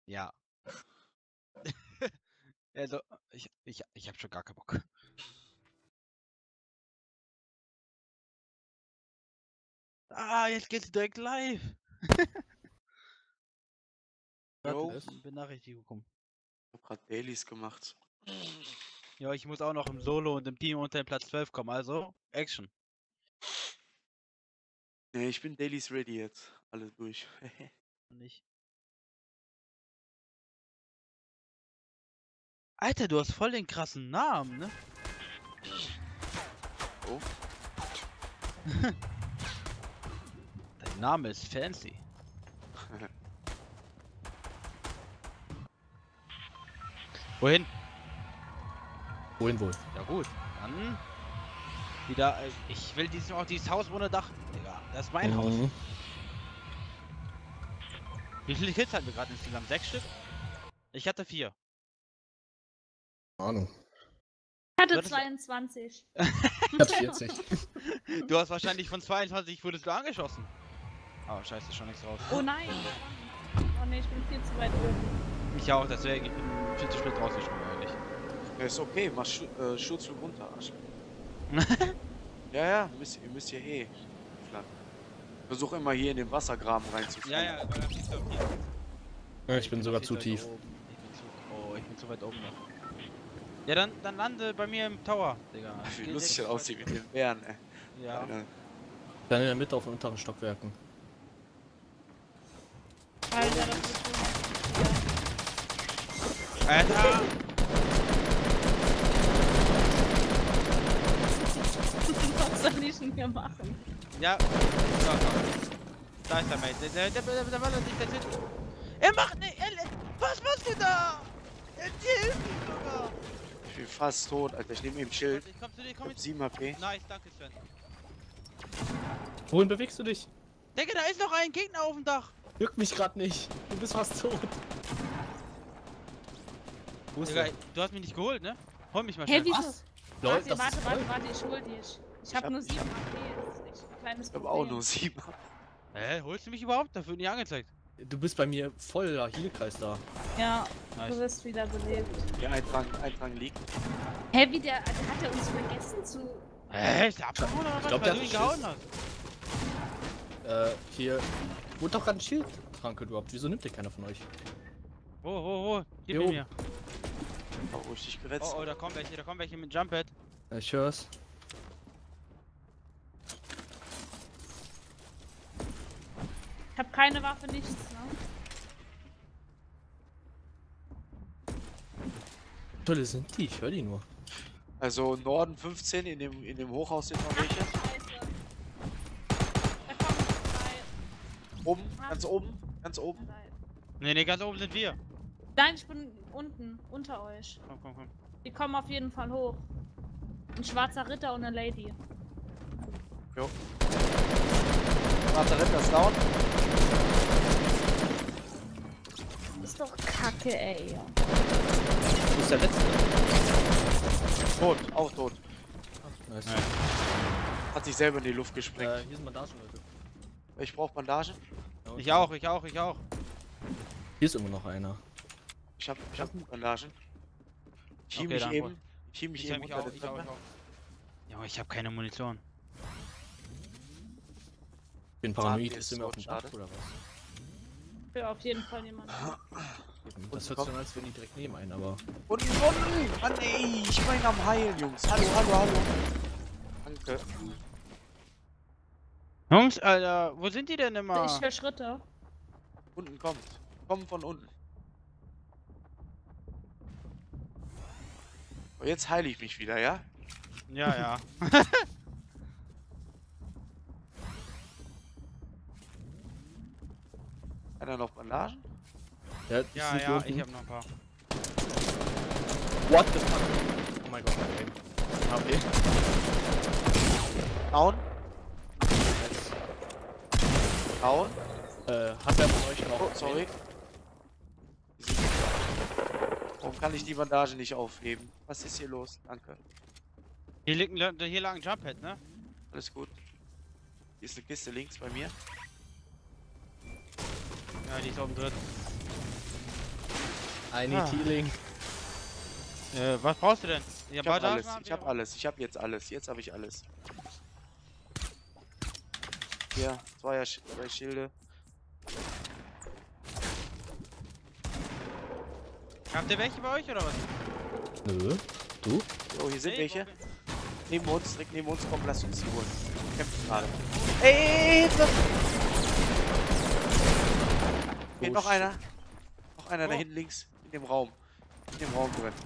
Ja. Also, ich hab schon gar keinen Bock. Ah, jetzt geht's direkt live. Jo. Benachrichtigung bekommen. Ich hab grad Dailies gemacht. Ja, ich muss auch noch im Solo und im Team unter den Platz 12 kommen, also Action. Nee, ich bin Dailies ready jetzt. Alles durch. Nicht. Alter, du hast voll den krassen Namen, ne? Oh. Dein Name ist fancy. Wohin? Wohin wohl? Ja gut, dann wieder. Ich will dieses Haus ohne Dach. Digga, das ist mein Haus. Wie viele Kills hatten wir gerade insgesamt? 6 Stück? Ich hatte 4. Ahnung. Ich hatte Du hattest- 22. Ich hab 40. Du hast wahrscheinlich von 22 wurdest du angeschossen. Oh, scheiße, schon nichts raus. Oh nein. Oh ne, ich bin viel zu weit oben. Ich auch, deswegen, ich bin viel zu spät rausgesprungen eigentlich. Ja, ist okay, mach Schutzflug runter, Arsch. Ja, ihr müsst hier flattern. Versuch immer hier in den Wassergraben reinzufallen. Ja, weil da schießt er auf die. Ja, ich bin sogar zu tief. Ich bin zu weit oben noch. Ja, dann lande bei mir im Tower, Digga. Wie lustig das aussieht mit den Bären, ey. Ja. Alter. Dann in der Mitte auf den unteren Stockwerken. Alter, das ist schon. Alter! Was soll ich denn hier machen? Ja. So. Da ist der Mate. Der ballert nicht, der sitzt. Er macht ne. Was machst du da? Er hilft mir sogar. Ich bin fast tot, Alter. Ich nehme eben Schild. Ich komm zu dir, Ich komm hab mit. 7 HP. Nice, danke Sven. Wohin bewegst du dich? Digga, da ist noch ein Gegner auf dem Dach. Juckt mich grad nicht. Du bist fast tot. Wo ist Digga, der? du hast mich nicht geholt, ne? Hol mich mal Hä, schnell. wieso? Leute, das Warte, ist voll. ich hol dich. Ich hab nur 7 HP. Das ist echt ein kleines Ich hab Problem. auch nur 7. Hä, holst du mich überhaupt? Das wird nicht angezeigt. Du bist bei mir voller Healkreis da. Ja, Nice. du wirst wieder belebt. Hier Eintrag liegt. Hä, hat er uns vergessen zu... Hä, ist der abgehauen oder was? glaub, Weil der du ihn hat gehauen hast. Hier. Wurde doch gerade ein Schildtrank gedroppt. Wieso nimmt den keiner von euch? Wo? Gib Jo. ihn mir. Oh, wo ich dich gerettet. Oh, da kommen welche mit Jump Pad. Ich hör's. Ich hab keine Waffe, nichts, ne? Tolle sind die, ich höre die nur. Also Norden 15, in dem Hochhaus sind noch welche. Scheiße. Da kommen 2. Oben, ganz oben. Ne, ganz oben sind wir. Nein, ich bin unten, unter euch. Komm. Die kommen auf jeden Fall hoch. Ein schwarzer Ritter und eine Lady. Jo. Schwarzer Ritter ist down. Ist doch kacke, ey. Wo ist der letzte? Tot, auch tot. Nice. Ja. Hat sich selber in die Luft gesprengt. Hier sind Bandagen, Leute. Ich brauch Bandagen. Ja, Ich auch. Hier ist immer noch einer. Ich hab Bandagen. Ich hieb Okay, mich dann eben. Ich hieb mich Ich eben mich unter auch, der ich auch. Treppe. Junge, ich hab keine Munition. Ich bin paranoid, Zahn ist immer auf dem ist Dach schade. oder was? Für auf jeden Fall jemanden. Das hört sich an, als wenn die direkt neben einen, aber. Unten! Mann ey, ich bin am Heilen, Jungs. Hallo. Danke. Jungs, Alter, wo sind die denn immer? Ich höre Schritte. Unten kommt. Kommen von unten. Und jetzt heile ich mich wieder, ja? Ja. Einer noch Bandagen? Ja, die sind hier unten. Ich hab noch ein paar. What the fuck? Oh mein Gott, okay. HP. Down. Down. Hat wer von euch noch? Oh, sorry. Warum kann ich die Bandage nicht aufheben? Was ist hier los? Danke. Hier lag ein Jump Pad, ne? Alles gut. Hier ist eine Kiste links bei mir. Ja, die ist oben drin. I need healing. Was brauchst du denn? Ja, Ich hab Bandagen alles, haben ich wir, hab aber- alles, ich hab jetzt alles, jetzt habe ich alles. Hier, zwei Schilde. Habt ihr welche bei euch oder was? Nö. Du? Oh, hier sind Nee, welche. okay. Neben uns, direkt neben uns, komm, lass uns die holen. Kämpfen gerade. Ey, Hilfe! Hier, noch einer. Noch einer da Wo? hinten links, in dem Raum. In dem Raum drin.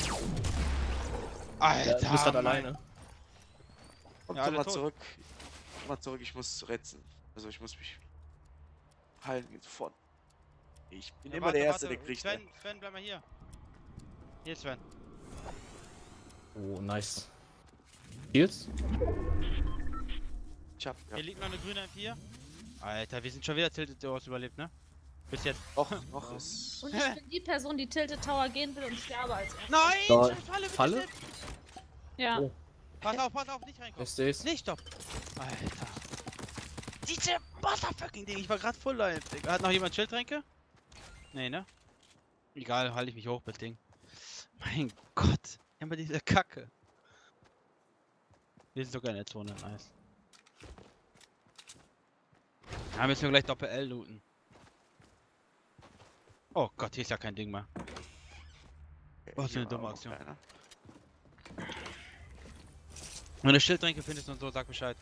Alter, Du bist grad Mann. alleine. Kommt Ja, doch alle mal tot. zurück. Komm mal zurück, ich muss retzen. Also ich muss mich heilen sofort. Ich bin Ja, immer warte, der Erste, warte. der kriegt. Sven, bleib mal hier. Hier, Sven. Oh, nice. Heals? Ich hab, ja. Hier liegt noch eine grüne M4. Alter, wir sind schon wieder Tilted Towers überlebt, ne? Bis jetzt. Noch ist. Und ich bin die Person, die Tilted Tower gehen will und sterbe als erstes. Nein! Da- scheiß Falle, bitte Falle? nicht. Ja. Oh. Pass auf, nicht reinkommen. Ich seh's. Nicht, stopp. Alter. Diese Motherfucking Ding, ich war gerade voll live, Digga. Hat noch jemand Schildtränke? Nee, ne? Egal, halte ich mich hoch mit Ding. Mein Gott. Immer diese Kacke. Wir sind sogar in der Zone, nice. Da müssen wir gleich Doppel-L looten. Oh Gott, hier ist ja kein Ding mehr. Was für eine Hier dumme war auch Aktion. keiner. Wenn du Schildtränke findest und so, sag Bescheid.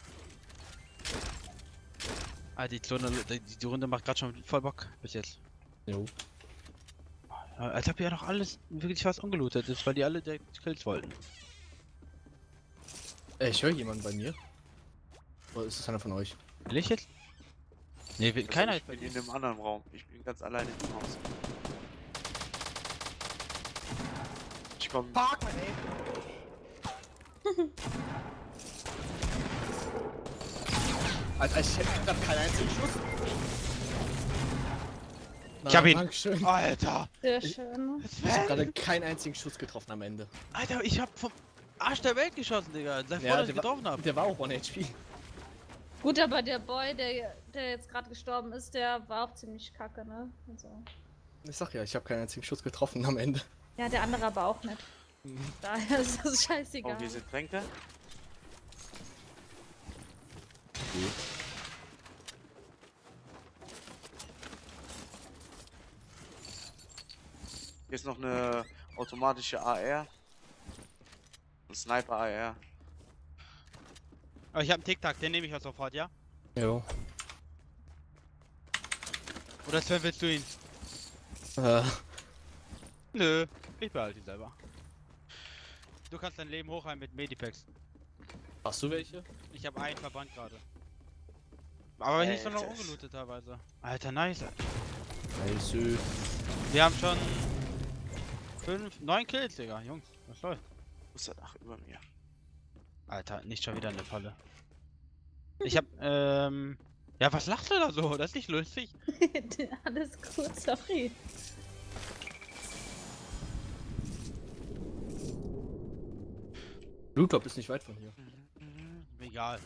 Ah, die Zone, die Runde macht gerade schon voll Bock bis jetzt. Jo. Als ob ja noch alles wirklich fast ungelootet ist, weil die alle direkt Kills wollten. Ich höre jemanden bei mir. Oder ist es einer von euch? Will ich jetzt? Nee, Also keiner ich ist bei bin dir. in einem anderen Raum. Ich bin ganz alleine im Haus. Ich komm. Fuck, mein ey! Alter, ich hätte grad keinen einzigen Schuss. Ich hab ihn. Dankeschön. Alter! Sehr schön. Ich hab gerade keinen einzigen Schuss getroffen am Ende. Alter, ich hab vom Arsch der Welt geschossen, Digga. Sei froh, Ja, dass ich der getroffen hab. Der war auch 1 HP. Gut, aber der Boy, der jetzt gerade gestorben ist, der war auch ziemlich kacke, ne? Also. Ich sag ja, ich habe keinen einzigen Schuss getroffen am Ende. Ja, der andere aber auch nicht. Daher ist das scheißegal. Oh, hier sind Tränke. Hier ist noch eine automatische AR. Ein Sniper AR. Aber ich hab einen Tic-Tac, den nehme ich auch sofort, ja? Jo. Oder Sven, willst du ihn? Äh, Nö, ich behalte ihn selber. Du kannst dein Leben hochheilen mit Medipacks. hast du welche? Ich habe einen Verband gerade. Aber hier ist doch noch Alter. ungelootet teilweise. Alter, nice. Scheiße. Wir haben schon 9 Kills, Digga. Jungs, was läuft? Muss das Dach über mir. Alter, nicht schon wieder eine Falle. Ich hab, ja, was lachst du da so? Das ist nicht lustig. Alles gut, sorry. Blue Top ist nicht weit von hier. Egal.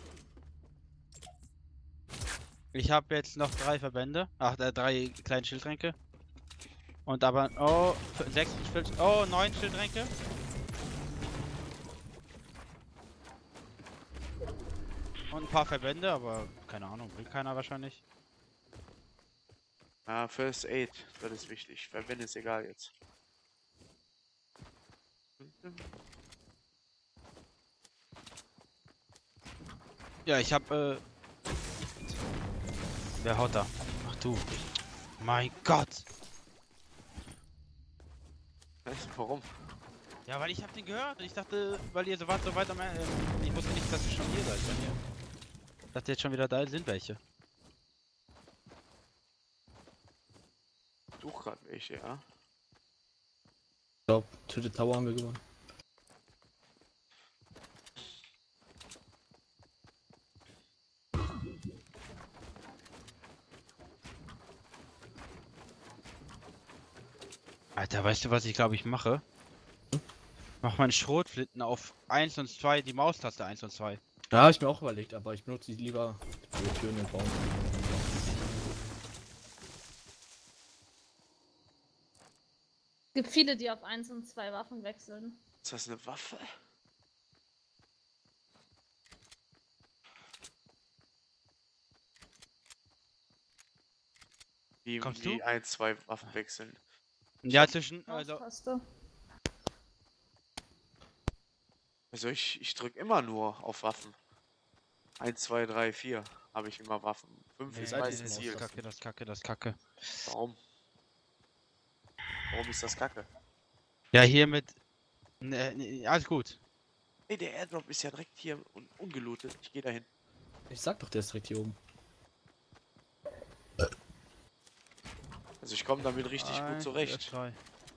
Ich habe jetzt noch 3 Verbände. Ach, 3 kleine Schildtränke. Und aber, oh, 6 Schild, oh, 9 Schildtränke. Und ein paar Verbände, aber keine Ahnung, bringt keiner wahrscheinlich. Ja, First Aid, das ist wichtig. Verwende ist egal jetzt. Ja, ich hab, wer haut da? Ach du. Mein Gott. Warum? Ja, weil ich hab den gehört. Ich dachte, weil ihr so wart so weit am ich wusste nicht, dass ihr schon hier seid bei mir. Ich dachte jetzt schon wieder da sind welche. Ich such grad welche, ja. Ich glaube, Tilted Tower haben wir gewonnen. Alter, weißt du, was ich glaube ich mache? Mach meinen Schrotflinten auf 1 und 2, die Maustaste 1 und 2. Ja, hab ich mir auch überlegt, aber ich benutze die lieber für Türen und Baum. Es gibt viele, die auf 1 und 2 Waffen wechseln. Ist das eine Waffe? Kommst Wie du? 1, 2 Waffen wechseln. Ja, zwischen, also, Maustaste. Also ich drücke immer nur auf Waffen. 1, 2, 3, 4 habe ich immer Waffen. 5 Nee, ist das meistens ist Ziel. Maustaste. das Kacke, das Kacke. Warum? Warum ist das kacke? Ja, hier mit, alles gut. Ey, der Airdrop ist ja direkt hier und ungelootet. Ich gehe dahin. Ich sag doch, der ist direkt hier oben. Also ich komme damit richtig gut zurecht. Drei.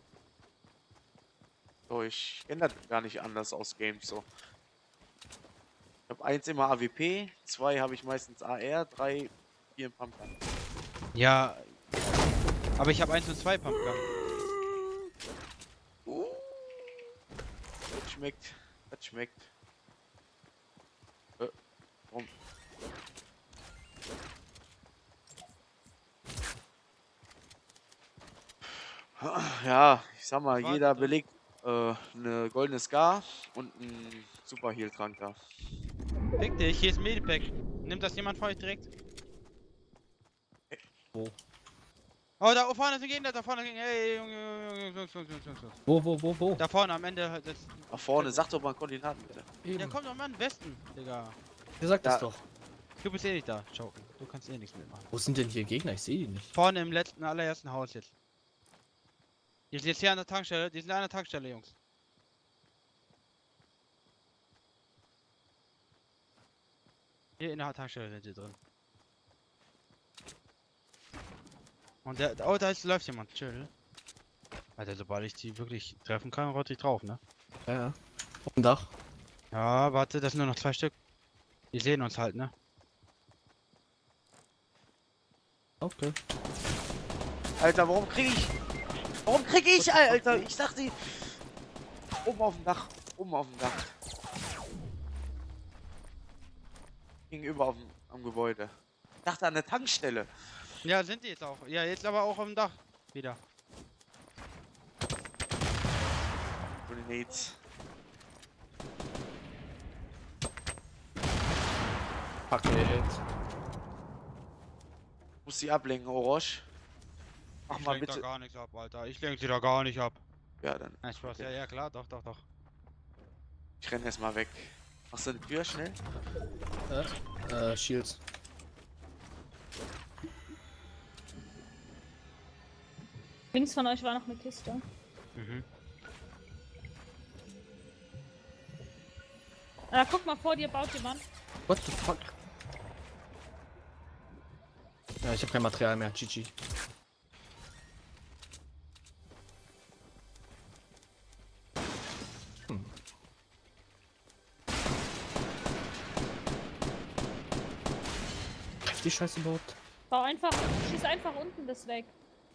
So, ich kenne das gar nicht anders aus Games so. Ich habe 1 immer AWP, 2 habe ich meistens AR, 3, 4 Pumpgun. Ja, aber ich habe 1 und 2 Pumpgun. Das schmeckt. Das schmeckt. Warum? Ja, ich sag mal, Warte, jeder da. belegt eine goldene Scar und ein Super Heal Tranker. Fick dich, hier ist ein Medipack. Nimmt das jemand von euch direkt? Wo? Oh, da vorne ist ein Gegner, da vorne ist ein Gegner. Ey, Jungs. Wo? Da vorne am Ende. Das, Nach vorne, sag doch mal Koordinaten bitte. ja, Eben. komm doch mal in den Westen, Digga. Ihr sagt das Ja. doch. Du bist eh nicht da, Joken. Du kannst eh nichts mitmachen. Wo sind denn hier Gegner? Ich sehe die nicht. Vorne im letzten, allerersten Haus jetzt. Die sind jetzt hier an der Tankstelle, die sind an der Tankstelle, Jungs. Hier in der Tankstelle sind die drin. Und der, oh, da läuft jemand, chill. Alter, sobald ich die wirklich treffen kann, rotte ich drauf, ne? Ja. Auf dem Dach. Ja, warte, das sind nur noch 2 Stück. Die sehen uns halt, ne? Okay. Alter, warum krieg ich? Warum krieg ich, Alter? Ich dachte, oben auf dem Dach. Oben auf dem Dach. Gegenüber am Gebäude. Ich dachte an der Tankstelle. Ja, sind die jetzt auch. Ja, jetzt aber auch auf dem Dach. Wieder. Grenades. Paket. Muss sie ablenken, Orosch. Mach Ich mal lenk da bitte. gar nichts ab, Alter. Ich lenk sie da gar nicht ab. Ja, dann. Nein, Spaß. Okay. Ja, ja, klar. Doch. Ich renn erstmal weg. Machst du die Tür schnell? Shields. Links von euch war noch eine Kiste. Mhm. Guck mal, vor dir baut jemand. What the fuck? Ja, ich habe kein Material mehr. GG. Die Scheiße überhaupt. Bau einfach, schieß einfach unten das weg.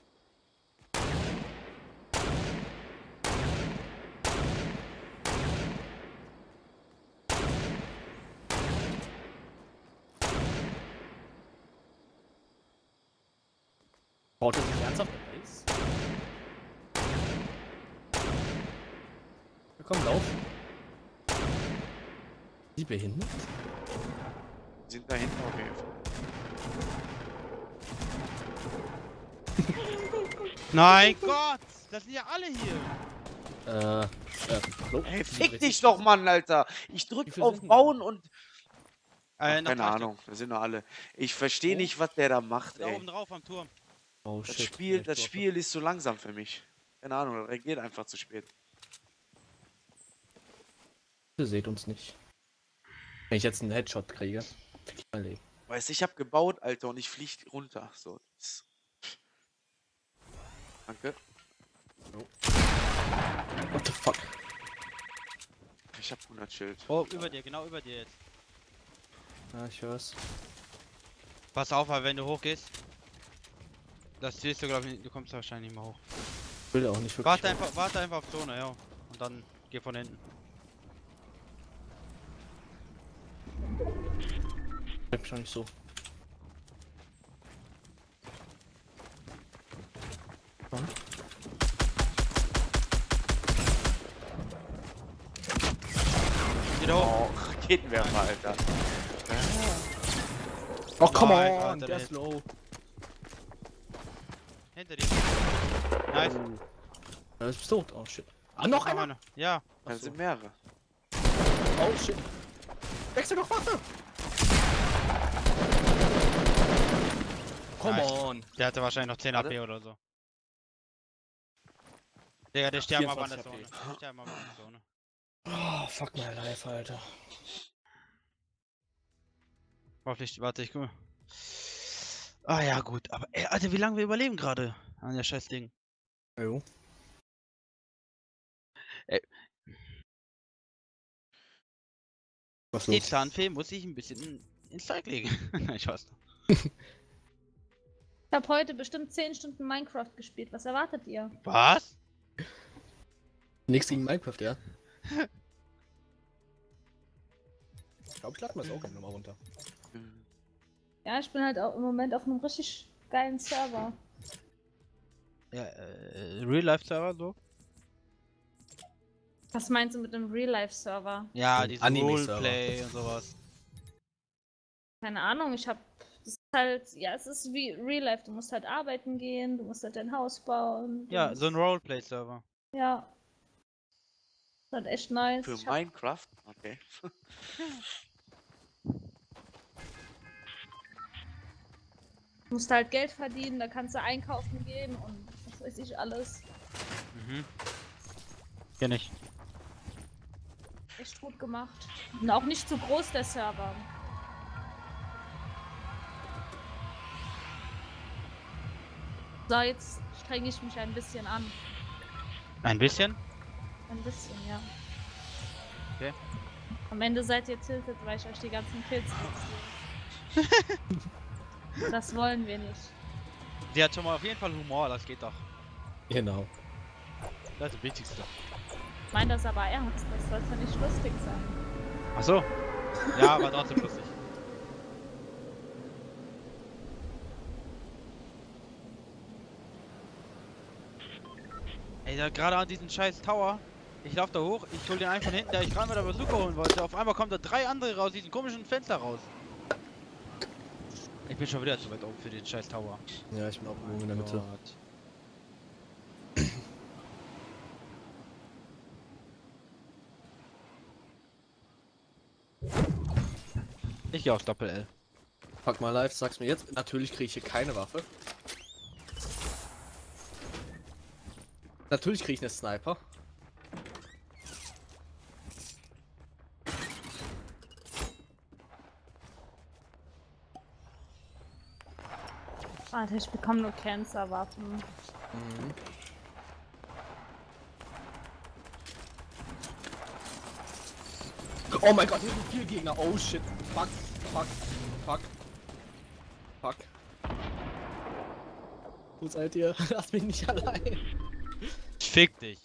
Baut das nicht ernsthaft mit Base? Ja, komm, lauf. Die behindert? Sind da hinten auf jeden Fall. Nein, Gott! Das sind ja alle hier! Flo? Hey, fick dich doch, Mann, Alter! Ich Wie drück viel auf sind denn Bauen und. Ach, noch keine 3 Ahnung, da sind noch alle. Ich verstehe nicht, was der da macht, Stück. Da ey. oben drauf am Turm. Oh Das shit. Spiel ist so langsam für mich. Keine Ahnung, das reagiert einfach zu spät. Ihr seht uns nicht. Wenn ich jetzt einen Headshot kriege, fick ich mein Leben. Weißt du, ich hab gebaut, Alter, und ich flieg runter. So. Danke. What the fuck? Ich hab 100 Schild. Oh, über dir, genau über dir jetzt. Ja, ich hör's. Pass auf, weil wenn du hochgehst. Das siehst du, glaube ich, du kommst wahrscheinlich nicht mehr hoch. Ich will auch nicht wirklich. Warte einfach auf Zone, ja. Und dann geh von hinten. Ich bin schon nicht so. Wieder hoch. Oh, Raketenwerfer, Alter. Oh, come Nice, on, Alter, der der ist low. Hinter dir. Nice. Oh. Er ist tot. Oh, shit. Ah, noch einer? Ja. Dann Achso. sind mehrere. Oh, shit. Wechsel doch Waffe! Come Nice. on. Der hatte wahrscheinlich noch 10 Warte. AP oder so. Digga, der sterben aber an der 24 Zone. Der sterben aber an der Zone. Oh, fuck my life, Alter. Hoffentlich, warte, ich guck. Ah ja, gut. Aber ey, Alter, wie lange wir überleben gerade an der scheiß Ding. Jo. Ey. Was Die los? Zahnfee muss ich ein bisschen ins Zeug legen. Nein, ich weiß. Ich habe heute bestimmt 10 Stunden Minecraft gespielt. Was erwartet ihr? Was? Nichts gegen Minecraft, ja? Ich glaube, ich lade mir das auch gerne nochmal runter. Ja, ich bin halt auch im Moment auf einem richtig geilen Server. Ja, Real-Life-Server so? Was meinst du mit einem Real-Life-Server? Ja, Ein diese Anime-Server. Roleplay und sowas. Keine Ahnung, ich hab. Das ist halt. Ja, es ist wie Real-Life. Du musst halt arbeiten gehen, du musst halt dein Haus bauen. Ja, so ein Roleplay-Server. Ja. Ist halt echt nice. Für Ich hab, Minecraft? Okay. musst halt Geld verdienen, da kannst du einkaufen gehen und was weiß ich alles. Mhm. Kenn ich. Echt gut gemacht. Und auch nicht zu groß, der Server. So, jetzt strenge ich mich ein bisschen an. Ein bisschen? Ein bisschen, ja. Okay. Am Ende seid ihr tiltet, weil ich euch die ganzen Kills wegziehe. Das wollen wir nicht. Sie hat schon mal auf jeden Fall Humor, das geht doch. Genau. Das ist das Wichtigste. Ich meine das aber ernst, das sollte nicht lustig sein. Ach so. Ja, aber trotzdem lustig. Ey, da gerade an diesen scheiß Tower. Ich lauf da hoch, ich hol den einen von hinten, der ich gerade mit der Bazooka holen wollte. Auf einmal kommen da 3 andere raus, diesen komischen Fenster raus. Ich bin schon wieder zu weit oben für den scheiß Tower. Ja, ich bin auch irgendwo in der Mitte. Gott. Ich geh aufs Doppel-L. Fuck my life, sag's mir jetzt. Natürlich kriege ich hier keine Waffe. Natürlich kriege ich eine Sniper. Alter, ich bekomme nur Cancer-Waffen. Mhm. Oh mein Gott, hier sind 4 Gegner. Oh shit. Fuck, fuck, fuck. Fuck. Wo seid ihr? Lasst mich nicht allein. Fick dich.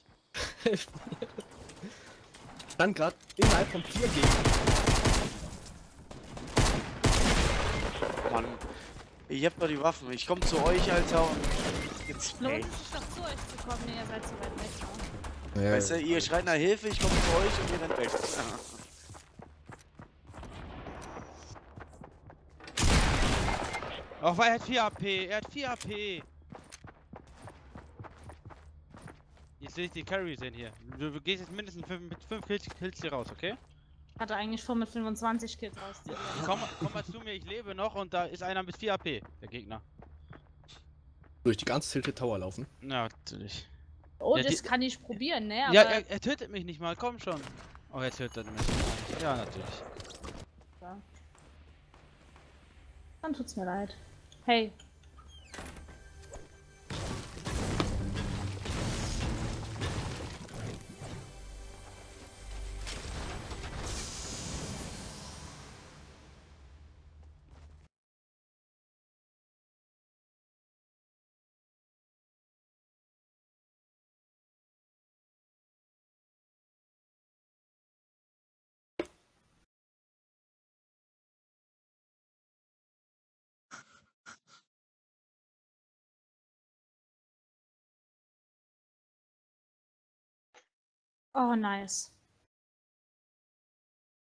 Dann gerade innerhalb von 4 Gegnern. Mann. Ich hab doch die Waffen. Ich komm zu euch, Alter, und jetzt. Lohnt Ey. es sich doch zu euch zu kommen, nee, ihr seid zu weit weg. Ja, Weißt du, ihr schreit nach Hilfe, ich komm zu euch und ihr rennt weg. Oh, weil er hat 4 AP, er hat 4 AP. Jetzt will ich die Carry sehen hier. Du gehst jetzt mindestens mit 5 Kills hier raus, okay? Ich hatte eigentlich vor, mit 25 Kills rauszugehen. Komm mal zu mir, ich lebe noch und da ist einer mit 4 AP, der Gegner. durch die ganze Tilted Tower laufen. Ja, natürlich. Oh, Ja, das die- kann ich probieren, ne? Aber Ja, er tötet mich nicht mal, komm schon. Oh, jetzt tötet er mich. Ja, natürlich. dann tut's mir leid. Hey. Oh, nice.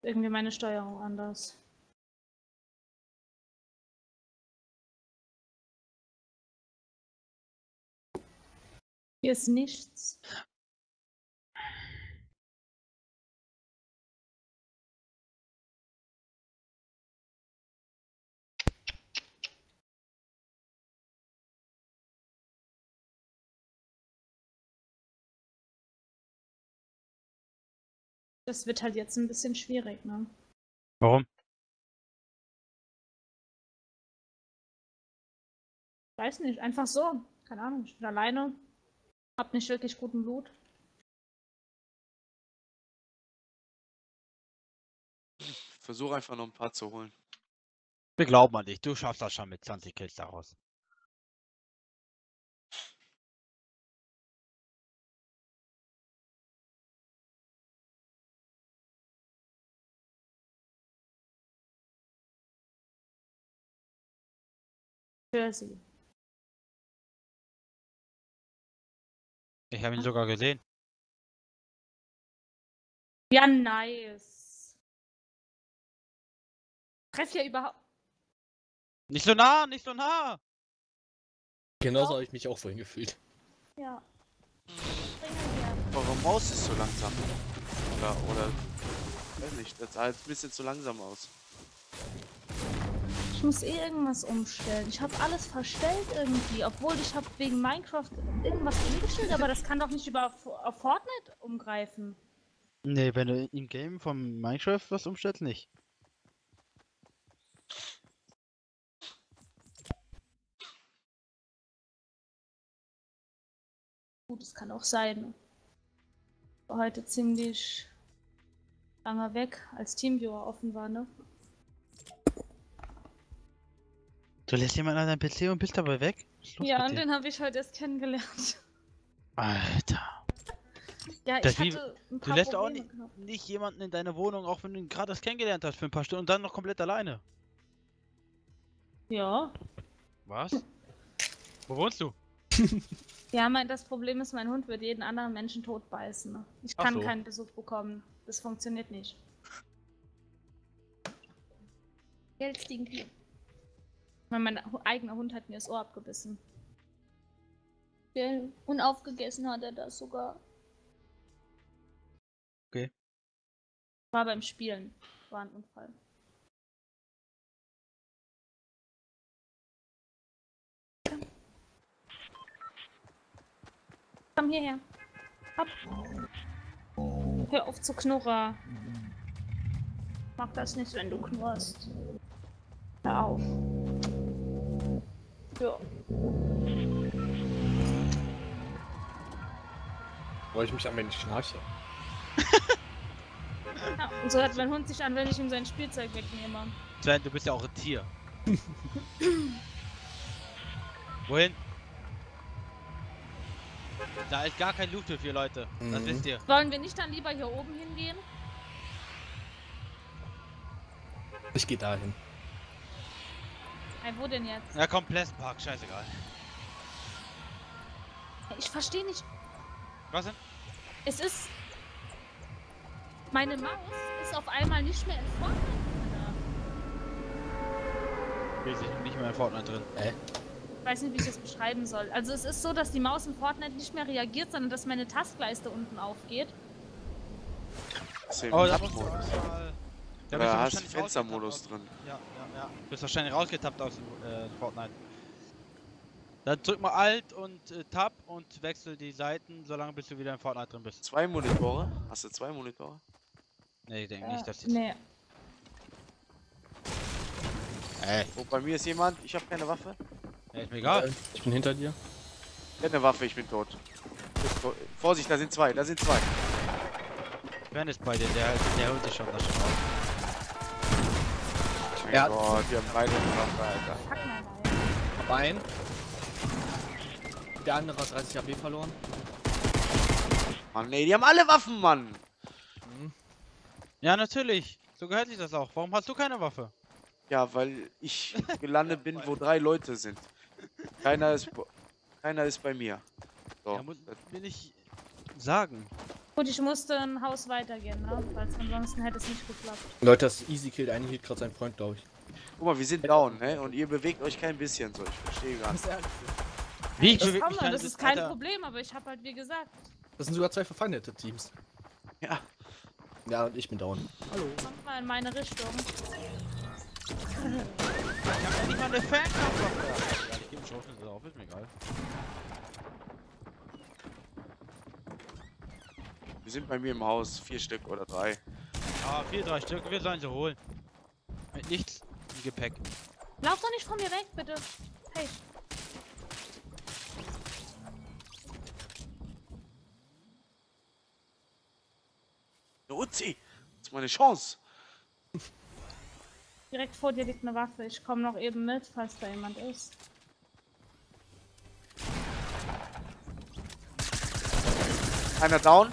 irgendwie meine Steuerung anders. Hier ist nichts. Das wird halt jetzt ein bisschen schwierig, ne? Warum? Weiß nicht, einfach so. Keine Ahnung, ich bin alleine. Hab nicht wirklich guten Blut. Versuch einfach noch ein paar zu holen. Wir glauben an dich. Du schaffst das schon mit 20 Kills daraus. Für sie. Ich habe ihn sogar gesehen. Ja, nice. Treff ja überhaupt. Nicht so nah, nicht so nah! Genauso habe ich mich auch vorhin gefühlt. Ja. Eure Maus ist so langsam. Oder weiß nicht, das sah jetzt ein bisschen zu langsam aus. Ich muss irgendwas umstellen. Ich habe alles verstellt irgendwie, obwohl ich habe wegen Minecraft irgendwas umgestellt, aber das kann doch nicht auf Fortnite umgreifen. Nee, wenn du im Game vom Minecraft was umstellst, nicht. Gut, es kann auch sein. War heute ziemlich lange weg, als Teamviewer offen war, ne? Du lässt jemanden an deinem PC und bist dabei weg? Was ist los Ja, mit und dir? den habe ich heute erst kennengelernt. Alter. Ja, Das ich wie- hatte ein Du paar lässt auch Probleme gehabt. nicht jemanden in deiner Wohnung, auch wenn du ihn gerade erst kennengelernt hast für ein paar Stunden und dann noch komplett alleine. Ja. Was? Wo wohnst du? Ja, das Problem ist, mein Hund wird jeden anderen Menschen totbeißen. Ne? Ich Ach kann so. keinen Besuch bekommen. Das funktioniert nicht. Geld stinkt. Mein eigener Hund hat mir das Ohr abgebissen. Und aufgegessen hat er das sogar. Okay. War beim Spielen. War ein Unfall. Komm hierher. Hopp. Hör auf zu knurren. Ich mag das nicht, wenn du knurrst. Hör auf. Ja. Wollte ich mich an, wenn ich schnarche. Ja, und so hört mein Hund sich an, wenn ich ihm sein Spielzeug wegnehme. Sven, du bist ja auch ein Tier. Wohin? Da ist gar kein Loot für 4 Leute. Das Mhm. wisst ihr. Wollen wir nicht dann lieber hier oben hingehen? Ich gehe dahin. Hey, wo denn jetzt? Ja, komm, Pleasant Park, scheißegal. Hey, ich verstehe nicht. Was denn? Es ist. Meine Maus ist auf einmal nicht mehr in Fortnite drin. Ich bin nicht mehr in Fortnite drin. Ich weiß nicht, wie ich das beschreiben soll. Also es ist so, dass die Maus in Fortnite nicht mehr reagiert, sondern dass meine Taskleiste unten aufgeht. Das ist im Oh, da musst du Nachtmodus. mal... Da bist du Oder hast du wahrscheinlich Fenstermodus rausgetappt drin? aus- Ja. Du bist wahrscheinlich rausgetappt aus Fortnite. Dann drück mal Alt und Tab und wechsel die Seiten, solange bis du wieder in Fortnite drin bist. 2 Monitore? Hast du 2 Monitore? Nee, ich denke nicht, dass die... Nee. Oh, bei mir ist jemand. Ich habe keine Waffe. Ja, ist mir egal. Ich bin hinter dir. Ich hätte eine Waffe, ich bin tot. Vorsicht, da sind zwei, da sind zwei. Sven ist bei dir, der holt sich schon das schon raus. Mein Ja. Gott, wir haben beide eine Waffe, Alter. Fuck mal rein. Hab einen. Der andere hat 30 HP verloren. Mann, nee, die haben alle Waffen, Mann. Ja, natürlich. So gehört sich das auch. Warum hast du keine Waffe? Ja, weil ich gelandet bin, wo 3 Leute sind. Keiner ist bei mir. So, Ja, muss mir nicht sagen. Gut, ich musste ein Haus weitergehen, ne? Weil ansonsten hätte es nicht geklappt. Leute, das Easy Kill, eine hielt gerade seinen Freund, glaube ich. Guck mal, wir sind down, ne? Und ihr bewegt euch kein bisschen so. Ich verstehe gar nicht. Wie? Ich Das, beweg mich das ist kein Alter. Problem, aber ich habe halt wie gesagt. Das sind sogar 2 verfeindete Teams. Ja. Ja, und ich bin down. Hallo. Kommt mal in meine Richtung. Ich hab ja nicht mal eine Fernkampfwaffe. Ja, ich geb Schaufel drauf, ist mir egal. Wir sind bei mir im Haus. 4 Stück oder 3. Ah, 3 Stück, wir sollen sie holen. Mit nichts im Gepäck. Lauf doch nicht von mir weg, bitte. Hey. Eine Uzi! Das ist meine Chance. Direkt vor dir liegt eine Waffe. Ich komme noch eben mit, falls da jemand ist. Einer down.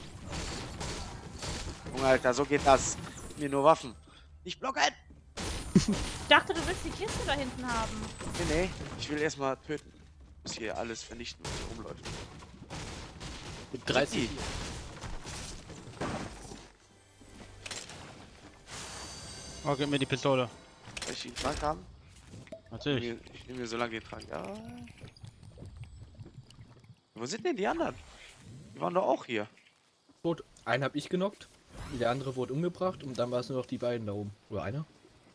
Junge, Alter, so geht das. Gib mir nur Waffen. Nicht blocken! Ich dachte, du willst die Kiste da hinten haben. Nee. Ich will erstmal töten. Bis hier alles vernichten, was hier rumläuft. Mit 30. Oh, gib mir die Pistole. Soll ich den Trank haben? Natürlich. Ich nehme mir so lange den Trank. Ja. Wo sind denn die anderen? Die waren doch auch hier. Tot. Einen hab ich genockt, der andere wurde umgebracht und dann war es nur noch die beiden da oben. Oder einer?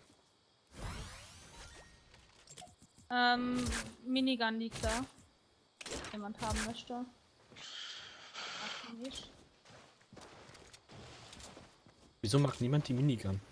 Minigun liegt da. Jemand haben möchte. Ach, nicht. Wieso macht niemand die Minigun?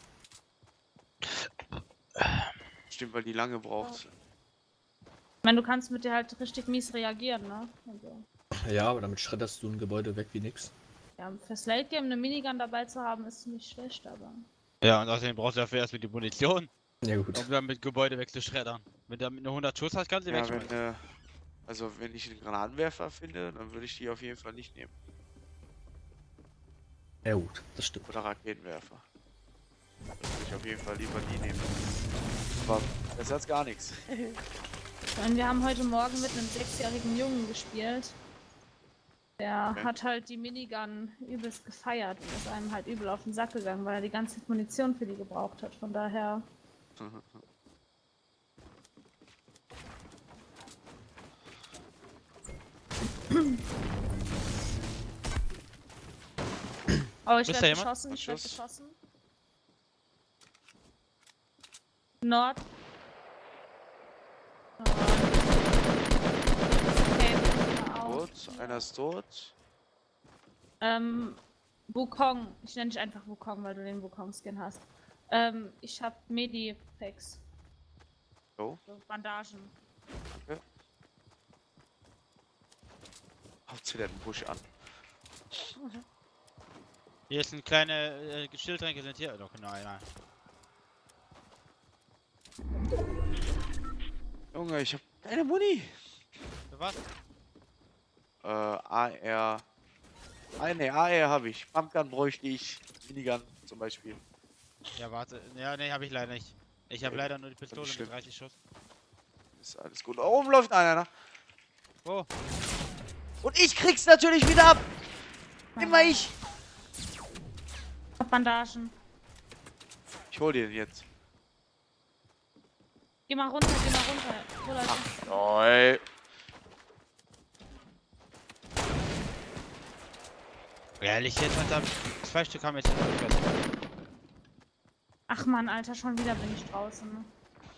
Stimmt, weil die lange braucht. Ich meine, du kannst mit dir halt richtig mies reagieren, ne? Also, Ja, aber damit schredderst du ein Gebäude weg wie nix. ja, fürs Late Game eine Minigun dabei zu haben, ist nicht schlecht, aber. Ja, und außerdem brauchst du dafür erst mit die Munition, Ja gut. um dann mit Gebäude wegzuschreddern. Wenn du mit nur 100 Schuss hast, kannst du die Ja, wegschmeißen. also wenn ich einen Granatenwerfer finde, dann würde ich die auf jeden Fall nicht nehmen. Ja gut, das stimmt. Oder Raketenwerfer. Dann würde ich auf jeden Fall lieber die nehmen. Aber besser als gar nichts. Ich meine, wir haben heute Morgen mit einem 6-jährigen Jungen gespielt. Der Okay. hat halt die Minigun übelst gefeiert und ist einem halt übel auf den Sack gegangen, weil er die ganze Munition für die gebraucht hat. Von daher. Oh, ich Ist da werde jemand? geschossen, ich werde Schuss. geschossen. Nord. Oh. Okay, Tot, einer ist tot. Wukong. Ich nenne dich einfach Wukong, weil du den Wukong-Skin hast. Ich hab Medipacks. So, So Bandagen. danke. Haut wieder den Busch an. Hier ist ein kleine Schildtränke sind hier. Doch, nein. Junge, ich hab keine Muni. Für was? AR. Ne, AR habe ich. Pumpgun bräuchte ich. Minigun zum Beispiel. Ja, warte. Ja, nee, habe ich leider nicht. Ich habe Okay. leider nur die Pistole nicht mit schlimm. 30 Schuss. Ist alles gut. Da oben läuft einer. Ne? Oh, Und ich krieg's natürlich wieder ab. Immer ich. Ich hab Bandagen. Ich hol den jetzt. Geh mal runter, geh mal runter. So, Leute. Oh, ey. ehrlich jetzt, Alter. 2 Stück haben jetzt nicht. Ach man, Alter, schon wieder bin ich draußen. Ne?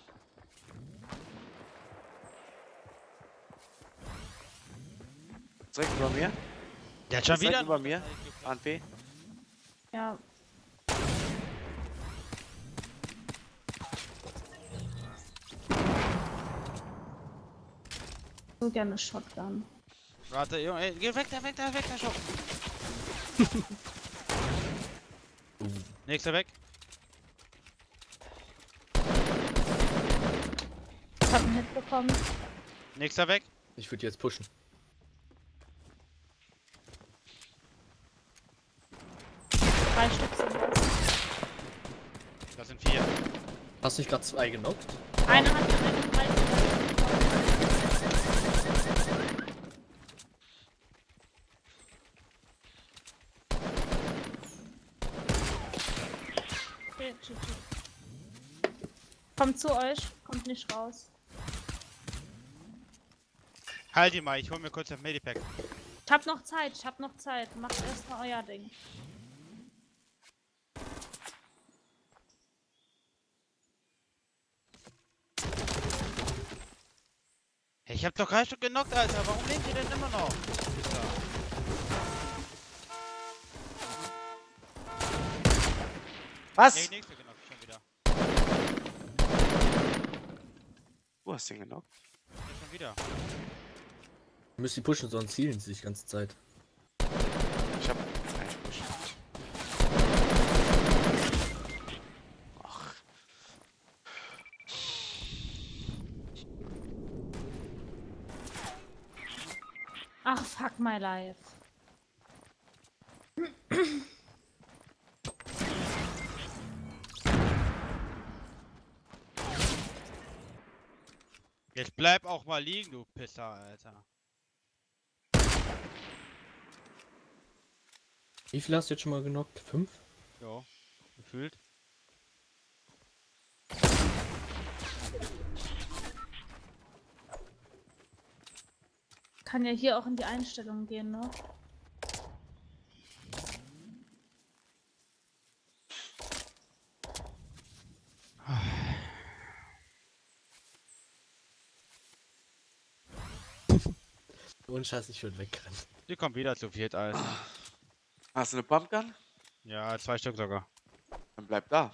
Direkt über mir. Der hat schon Ist direkt wieder über mir. ANP. Ja. So gerne Shotgun. Warte, Junge, ey, geh weg, da schon. Nächster weg. Ich hab einen Hit bekommen. Nächster weg. Ich würde jetzt pushen. Drei Stück sind das. Das sind 4. Hast du nicht gerade 2 genockt? Einer hat einen 30 bekommen. Kommt zu euch, kommt nicht raus. Halt ihn mal, ich hol mir kurz das Medipack. Ich hab noch Zeit, Macht erstmal euer Ding. Hey, ich hab doch 3 Stück genockt, Alter. Warum lebt ihr denn immer noch? Pisser. Was? Hey, nächste genockt schon wieder. Du hast den genockt. Ja, schon wieder. Müsst die pushen, sonst zielen sie sich die ganze Zeit. Ich hab keinen Push. Ach. Ach, fuck my life. Jetzt bleib auch mal liegen, du Pisser, Alter. Wie viel hast du jetzt schon mal genockt? 5? Jo, gefühlt. Kann ja hier auch in die Einstellungen gehen, ne? Und Scheiß, ich würde wegrennen. Die kommt wieder zu viert, Alter. Hast du eine Pumpgun? Ja, 2 Stück sogar. Dann bleib da.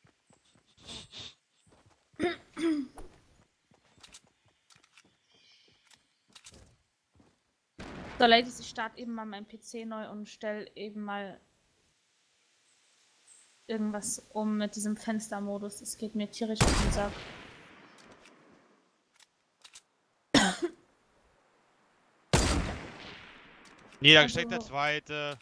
So, Ladies, ich starte eben mal meinen PC neu und stelle eben mal irgendwas um mit diesem Fenstermodus. Das geht mir tierisch auf den Sack. Niedergesteckt der Also- zweite.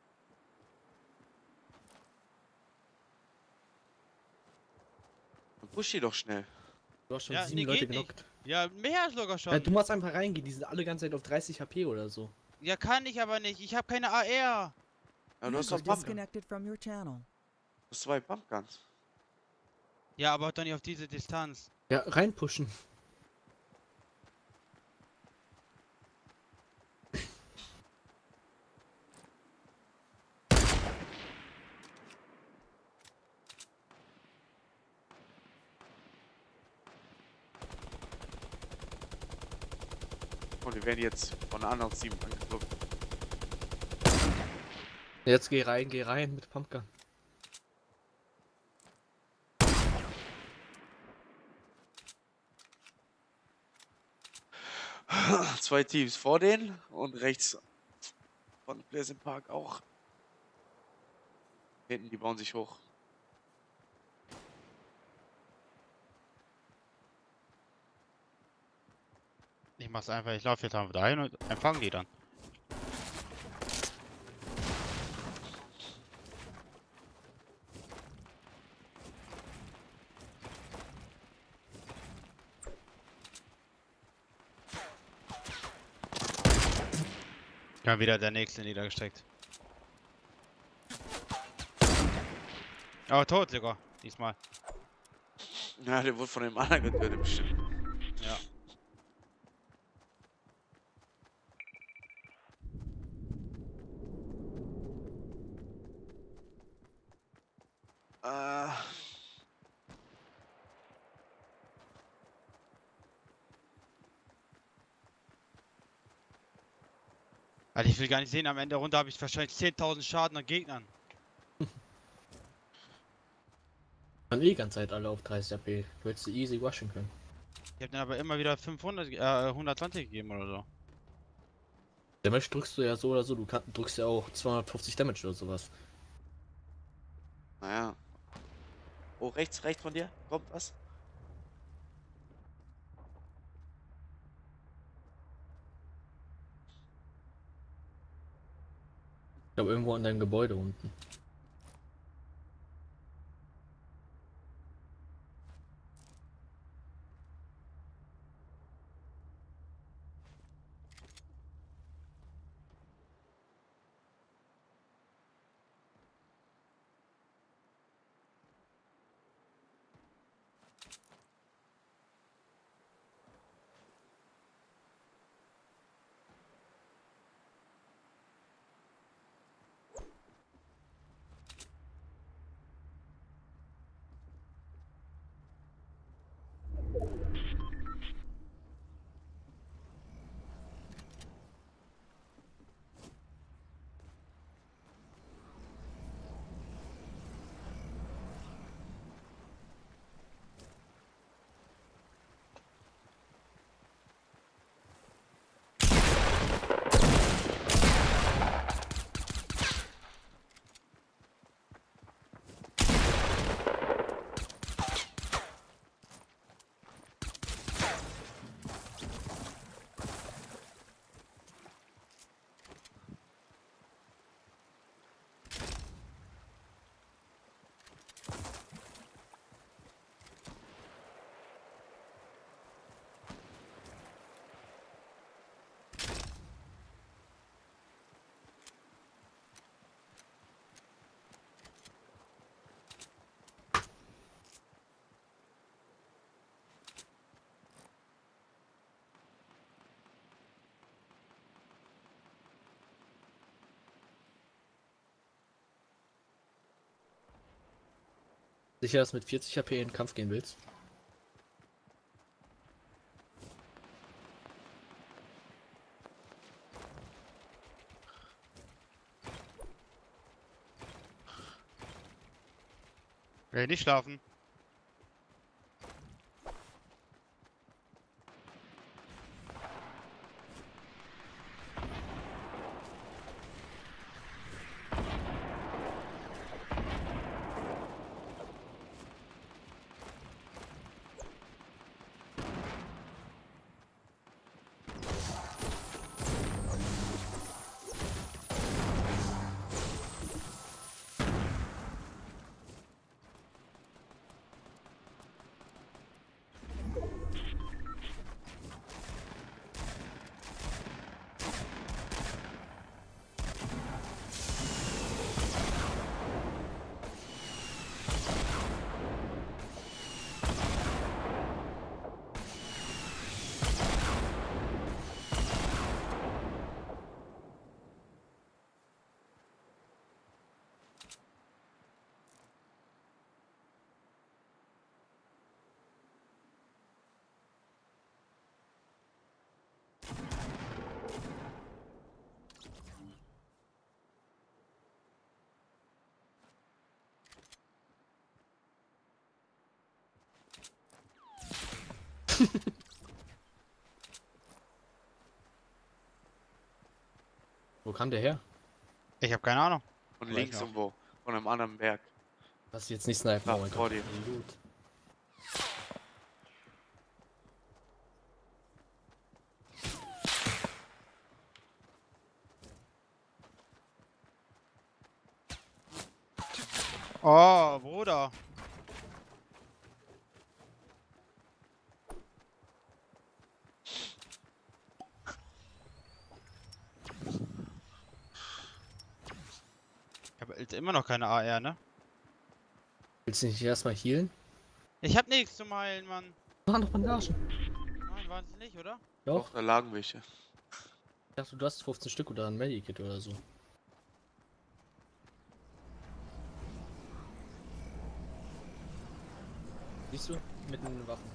Dann push die doch schnell. Du hast schon Ja, 7 nee, Leute geht nicht. genockt. Ja, mehr sogar schon. Du musst einfach reingehen, die sind alle ganze Zeit auf 30 HP oder so. Ja, kann ich aber nicht. Ich habe keine AR. Ja, du hast User doch Pumpgun. disconnected from your channel. Du hast 2 Pumpguns. Ja, aber doch nicht auf diese Distanz. Ja, reinpushen. Und die werden jetzt von anderen Team angegriffen. Jetzt geh rein mit Pumpgun. Zwei Teams vor denen und rechts von Pleasant Park auch. Hinten, die bauen sich hoch. Ich mach's einfach, ich laufe jetzt einfach dahin und empfangen die dann. Ja, wieder der nächste niedergestreckt. Aber tot sogar, diesmal. Ja, der wurde von dem anderen getötet bestimmt. Ja. Äh, Also ich will gar nicht sehen, am Ende der Runde habe ich wahrscheinlich 10.000 Schaden an Gegnern. Waren eh die ganze Zeit alle auf 30 HP. Du hättest sie easy washen können. Ich habe dann aber immer wieder 500, 120 gegeben oder so. Damage drückst du ja so oder so, drückst ja auch 250 Damage oder sowas. naja. Oh, rechts von dir. Kommt was? Ich glaube irgendwo an deinem Gebäude unten. Sicher, dass du mit 40 HP in den Kampf gehen willst? Will nicht schlafen. Wo kam der her? Ich habe keine Ahnung. Von Weiß links noch. irgendwo. Von einem anderen Berg. Lass dich jetzt nicht snipen, Da, oh mein vor Gott. dir. Gut. Oh, Bruder. Ich habe jetzt immer noch keine AR, ne? Willst du nicht erstmal healen? Ich hab nichts zum Heilen, Mann. Mach doch Bandagen. Nein, waren sie nicht, oder? Doch. Doch, da lagen welche. Ich dachte, du hast 15 Stück oder ein Medikit oder so. Siehst du? Mitten in den Waffen.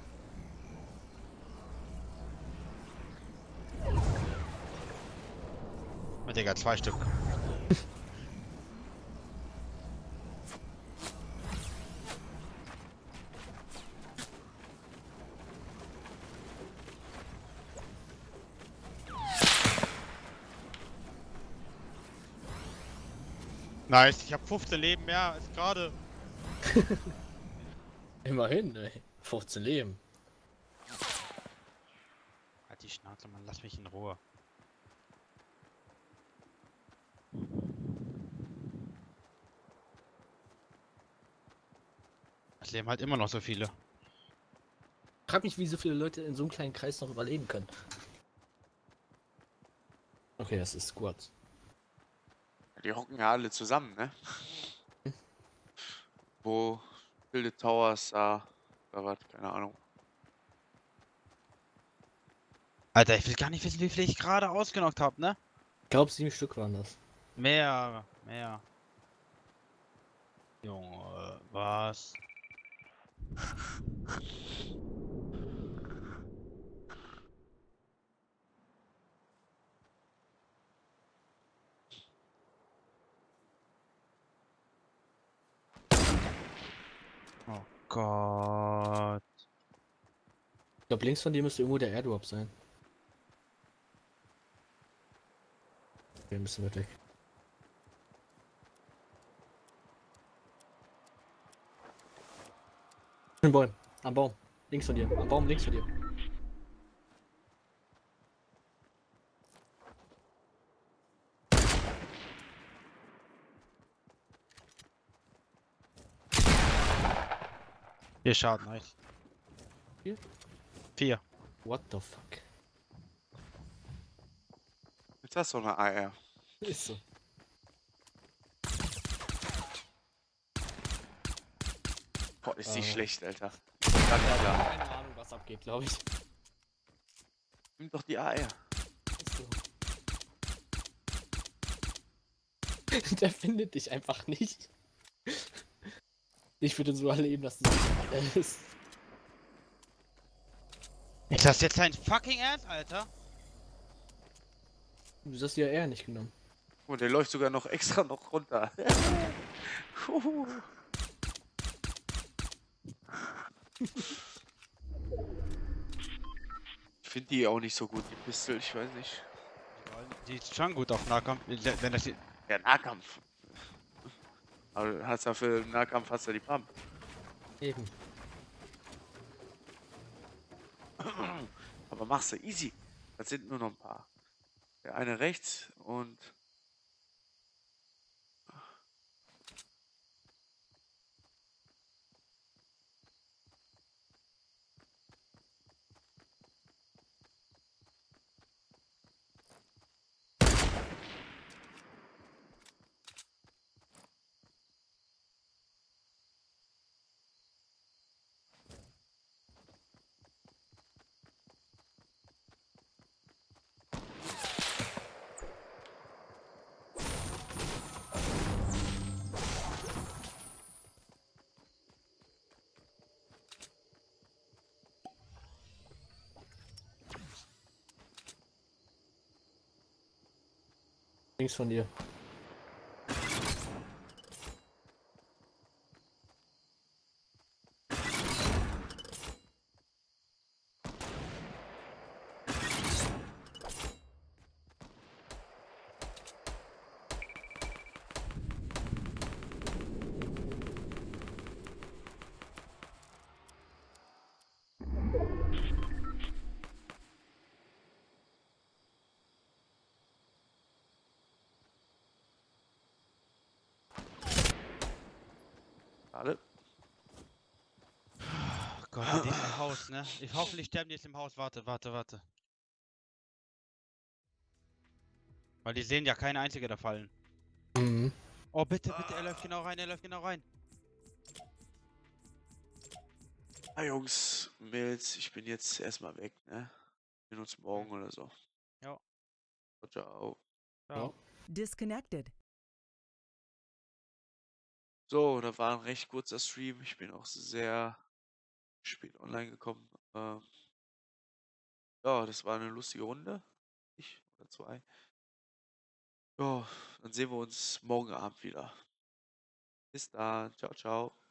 Oh, Digga, 2 Stück. Nice, ich habe 15 Leben mehr als gerade. Immerhin, ey. 15 Leben. Halt die Schnauze, Mann, lass mich in Ruhe. Es leben halt immer noch so viele. Ich frag mich, wie so viele Leute in so einem kleinen Kreis noch überleben können. Okay, das ist Squads. Die hocken ja alle zusammen, ne? Wo Tilted Towers da oder was, keine Ahnung. Alter, ich will gar nicht wissen, wie viel ich gerade ausgenockt habe, ne? Ich glaube, 7 Stück waren das. Mehr. Junge, was? Oh Gott. Ich glaube, links von dir müsste irgendwo der Airdrop sein. Okay, ein bisschen weit weg. Ein Bäum. Am Baum. Links von dir. Am Baum links von dir. Hier Schaden, nice. Vier? 4. What the fuck? Jetzt hast du eine AR. Ist so. Boah, ist die schlecht, Alter. Ich Ganz habe klar. keine Ahnung, was abgeht, glaube ich. Nimm doch die AR. Ist so. Der findet dich einfach nicht. Ich würde so erleben, dass das ist. Ist das jetzt dein fucking Ernst, Alter? Du hast ja eher nicht genommen. Und der läuft sogar noch extra noch runter. Ich finde die auch nicht so gut, die Pistol, ich weiß nicht. Die ist schon gut auf Nahkampf. Wenn das Ja, Nahkampf. Aber du hast ja für Nahkampf hast du die Pump. Eben. Aber machst du easy. Das sind nur noch ein paar. Der eine rechts und Links von dir. alle. Oh Gott, die sind im Haus, ne? Ich hoffentlich sterben die jetzt im Haus. Warte. Weil die sehen ja keine einzige da fallen. Mhm. Oh, bitte, er läuft genau rein. Ah, Jungs, Mädels, ich bin jetzt erstmal weg, ne? Wir sehen uns morgen oder so. Ja. Ciao. Ciao. Disconnected. So, da war ein recht kurzer Stream. Ich bin auch sehr spät online gekommen. Ja, das war eine lustige Runde. Ich oder zwei. Ja, dann sehen wir uns morgen Abend wieder. Bis dann. Ciao.